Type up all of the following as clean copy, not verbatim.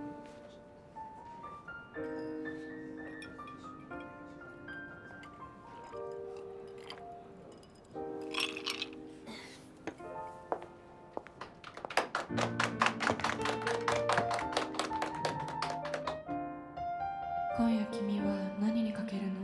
今夜君は何にかけるの？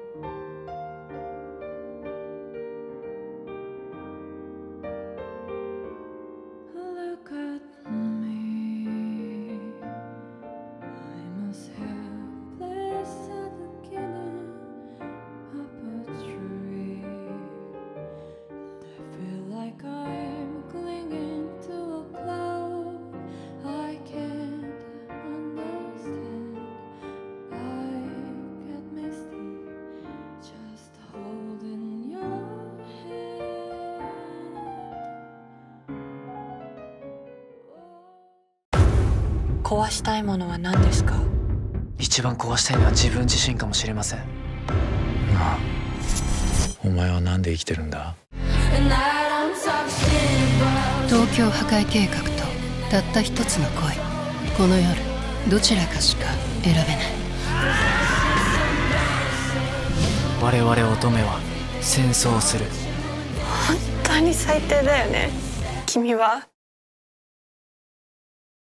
壊したいものは何ですか？ 一番壊したいのは自分自身かもしれません。 ああ、お前はなんで生きてるんだ？ 東京破壊計画とたった一つの恋。この夜どちらかしか選べない。 我々乙女は戦争をする。 本当に最低だよね、君は。